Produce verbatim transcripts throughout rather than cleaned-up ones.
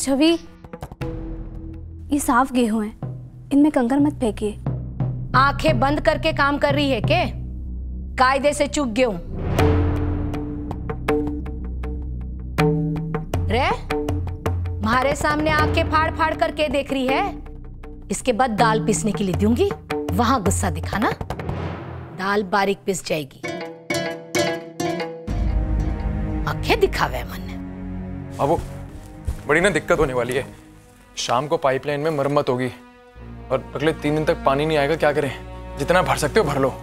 छवि, ये साफ गेहूं हैं, इनमें कंकर मत फेंकिए। आंखें बंद करके काम कर रही है के? कायदे से चुग गेहूं रे, हमारे सामने आंखें फाड़ फाड़ करके देख रही है। इसके बाद दाल पीसने के लिए दूंगी, वहां गुस्सा दिखाना, दाल बारीक पिस जाएगी। आंखें दिखावे मन। अब वो बड़ी ना दिक्कत होने वाली है। शाम को पाइपलाइन में मरम्मत होगी और अगले तीन दिन तक पानी नहीं आएगा। क्या करें? जितना भर सकते हो भर लो।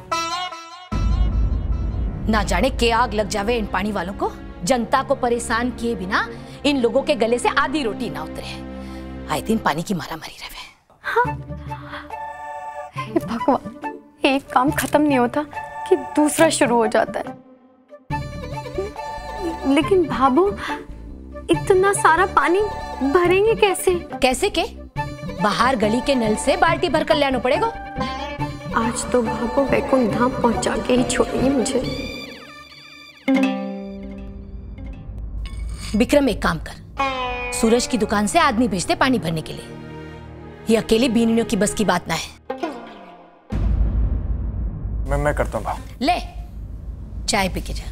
ना जाने के आग लग जावे इन पानी वालों को। जनता को परेशान किए बिना इन लोगों के गले से आधी रोटी ना उतरे। आए दिन पानी की मारा मारी रहे। हाँ। भगवान, एक काम खत्म नहीं होता कि दूसरा शुरू हो जाता है। लेकिन भाभू, इतना सारा पानी भरेंगे कैसे? कैसे के? बाहर गली के नल से बाल्टी भर कर लाना पड़ेगा। आज तो भाभू वैकुंठ धाम पहुंचा के ही छोड़ेगी मुझे। विक्रम, एक काम कर, सूरज की दुकान से आदमी भेज दे पानी भरने के लिए। ये अकेले बीनियों की बस की बात ना है। मैं मैं करता हूँ भाव। ले, चाय पी के जा।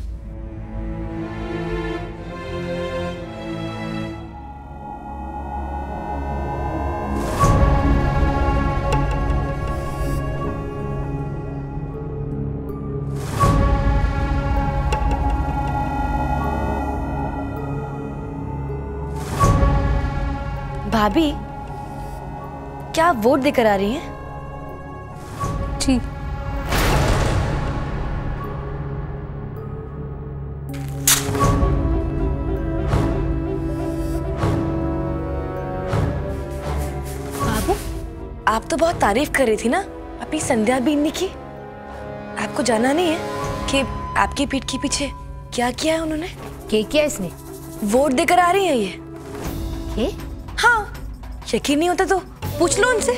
भाभी, क्या आप वोट देकर आ रही हैं? जी। बाबू, आप तो बहुत तारीफ कर रही थी ना अपनी संध्या बीननी की। आपको जाना नहीं है कि आपकी पीठ के पीछे क्या किया है उन्होंने? क्या किया इसने? वोट देकर आ रही है ये। के? हाँ, यकीन नहीं होता तो पूछ लो उनसे।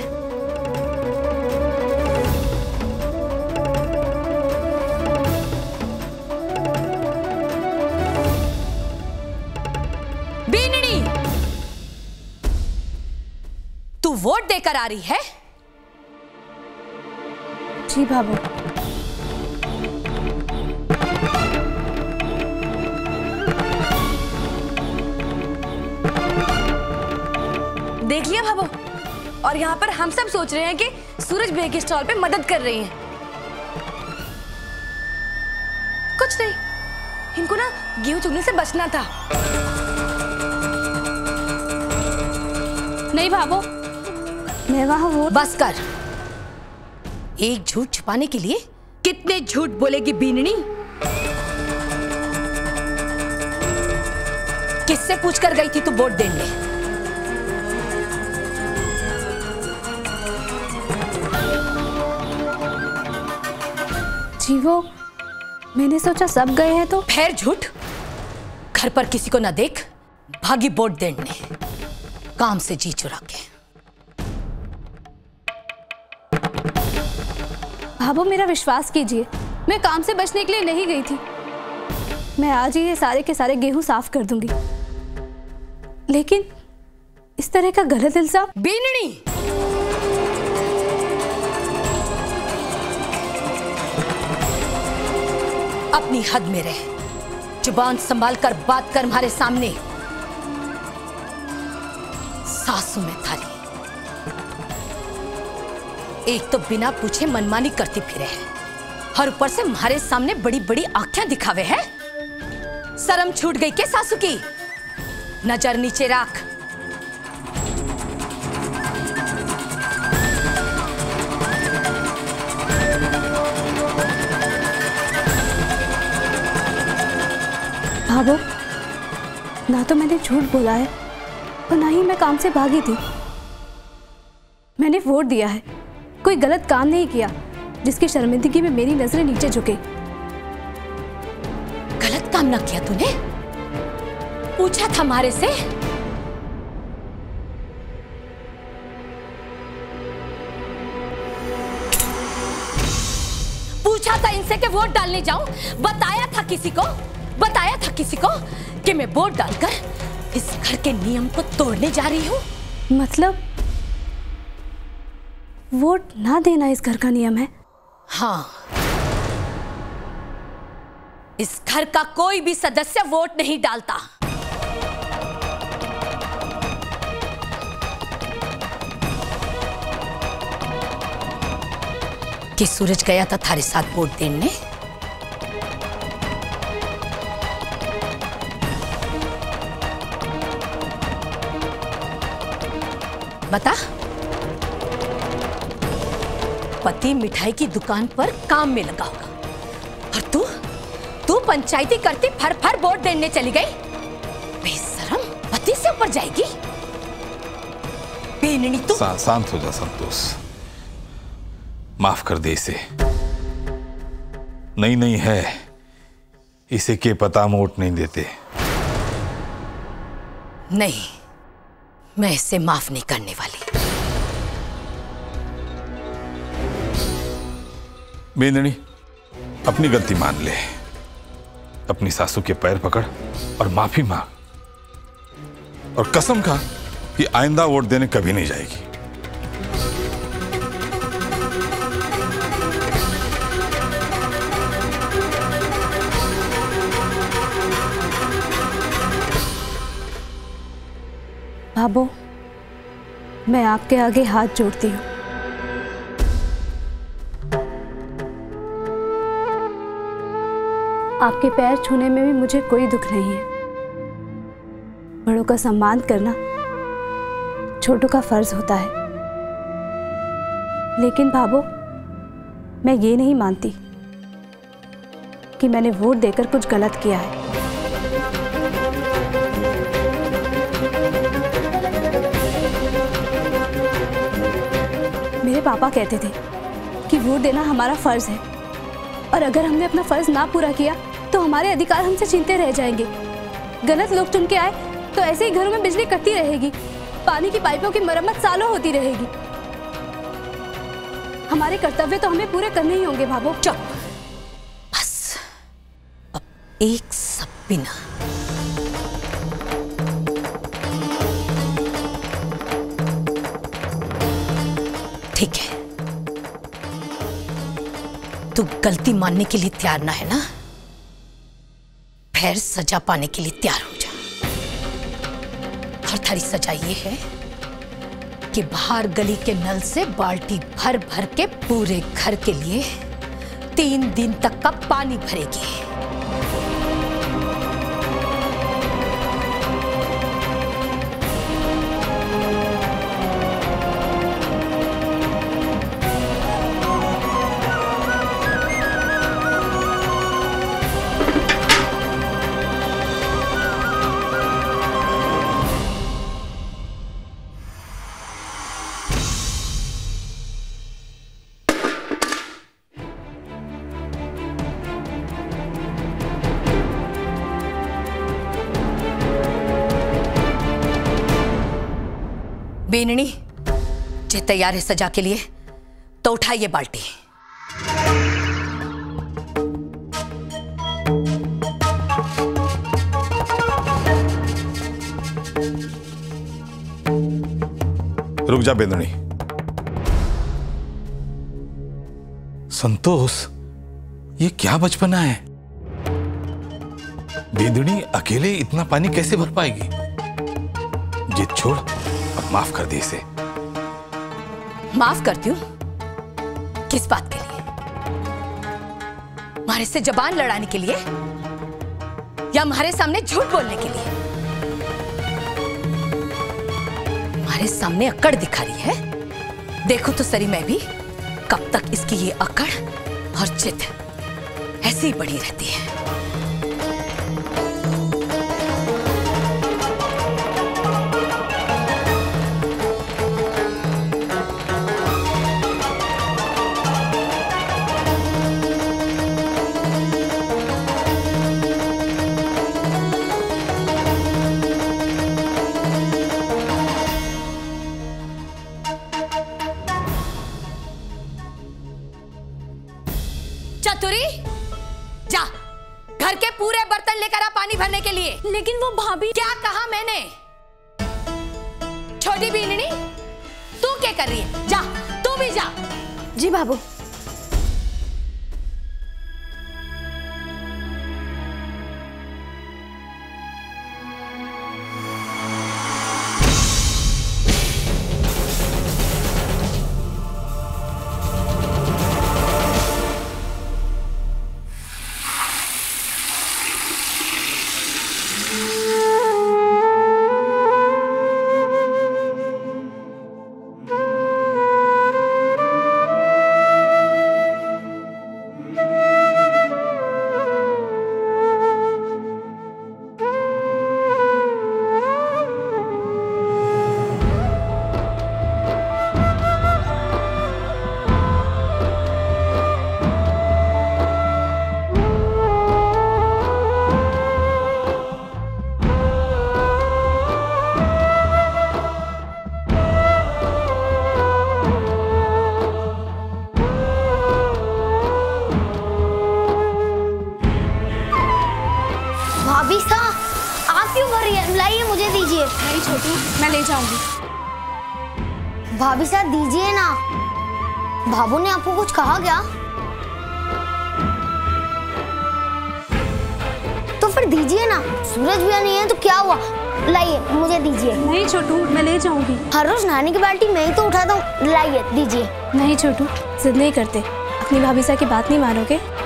बीननी, तू वोट देकर आ रही है? जी भाभू। देख लिया भाभो, और यहाँ पर हम सब सोच रहे हैं कि सूरज भैया के स्टॉल पे मदद कर रही हैं। कुछ नहीं, इनको ना गेहूं चुगने से बचना था। नहीं भाभू, मैं वहां वोट। बस कर। एक झूठ छुपाने के लिए कितने झूठ बोलेगी बीननी? किससे पूछकर गई थी तू वोट देने? जी वो, मैंने सोचा सब गए हैं तो। फिर झूठ। घर पर किसी को ना देख, भागी वोट देने, काम से जी चुरा के। भाभू, मेरा विश्वास कीजिए, मैं काम से बचने के लिए नहीं गई थी। मैं आज ही ये सारे के सारे गेहूं साफ कर दूंगी। लेकिन इस तरह का गलत इल्जाम। बीननी, अपनी हद में रह, जुबान संभाल कर बात कर हमारे सामने। सासू में थाली, एक तो बिना पूछे मनमानी करती फिरे है, और ऊपर से हमारे सामने बड़ी बड़ी आंखें दिखावे है। शर्म छूट गई के सासू की? नजर नीचे रख। भाभू, ना तो मैंने झूठ बोला है और ना ही मैं काम से भागी थी। मैंने वोट दिया है, कोई गलत काम नहीं किया जिसकी शर्मिंदगी में मेरी नजरें नीचे झुके। गलत काम ना किया तूने? पूछा था हमारे से? पूछा था इनसे कि वोट डालने जाऊं? बताया था किसी को? बताया था किसी को कि मैं वोट डालकर इस घर के नियम को तोड़ने जा रही हो? मतलब वोट ना देना इस घर का नियम है? हाँ, इस घर का कोई भी सदस्य वोट नहीं डालता। कि सूरज गया था थारे साथ वोट देने? बता। पति मिठाई की दुकान पर काम में लगा होगा और तू तू पंचायती करती फर फर वोट देने चली गई। बेशरम, पति से ऊपर जाएगी। बेननी तू। सा, शांत हो जा संतोष, माफ कर दे इसे। नहीं नहीं है, इसे के पता वोट नहीं देते। नहीं, मैं इसे माफ नहीं करने वाली। बेंदनी, अपनी गलती मान ले, अपनी सासू के पैर पकड़ और माफी मांग और कसम खा कि आइंदा वोट देने कभी नहीं जाएगी। बाबू, मैं आपके आगे हाथ जोड़ती हूँ। आपके पैर छूने में भी मुझे कोई दुख नहीं है। बड़ों का सम्मान करना छोटों का फर्ज होता है। लेकिन बाबू, मैं ये नहीं मानती कि मैंने वोट देकर कुछ गलत किया है। मेरे पापा कहते थे कि वोट देना हमारा फर्ज है और अगर हमने अपना फर्ज ना पूरा किया तो हमारे अधिकार हमसे छीनते रह जाएंगे। गलत लोग चुन के आए तो ऐसे ही घरों में बिजली कटती रहेगी, पानी की पाइपों की मरम्मत सालों होती रहेगी। हमारे कर्तव्य तो हमें पूरे करने ही होंगे। भाभो चुप, बस अब एक सब बिना। ठीक है, तू गलती मानने के लिए तैयार ना है ना? फिर सजा पाने के लिए तैयार हो जा। और थारी सजा ये है कि बाहर गली के नल से बाल्टी भर भर के पूरे घर के लिए तीन दिन तक का पानी भरेगी। बेननी, जे तैयार है सजा के लिए तो उठाइए बाल्टी। रुक जा बेंदनी। संतोष, ये क्या बचपना है? बेंदनी अकेले इतना पानी कैसे भर पाएगी? जिद छोड़ और माफ कर दे इसे। माफ करती हूँ? किस बात के लिए? हमारे से जबान लड़ाने के लिए या हमारे सामने झूठ बोलने के लिए? हमारे सामने अकड़ दिखा रही है। देखो तो सरी, मैं भी कब तक इसकी ये अकड़ और जिद ऐसी ही बढ़ी रहती है। चतुरी, जा लेकर आ पानी भरने के लिए। लेकिन वो भाभी। क्या कहा मैंने? छोटी बीननी, तू क्या कर रही है? जा, तू भी जा। जी बाबू। भाभी सा, आप क्यों कर रही है? लाइए मुझे दीजिए। नहीं छोटू, मैं ले जाऊंगी। भाभी सा दीजिए ना। बाबू ने आपको कुछ कहा क्या? तो फिर दीजिए ना। सूरज भी नहीं है तो क्या हुआ? लाइए मुझे दीजिए। नहीं छोटू, मैं ले जाऊंगी। हर रोज नहाने की बाल्टी मैं ही तो उठाता हूँ। लाइए दीजिए। नहीं छोटू, जिद नहीं करते। अपनी भाभी सा की बात नहीं मानोगे?